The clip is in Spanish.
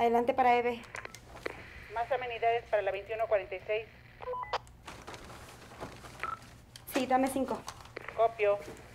Adelante para Eve. Más amenidades para la 2146. Sí, dame 5. Copio.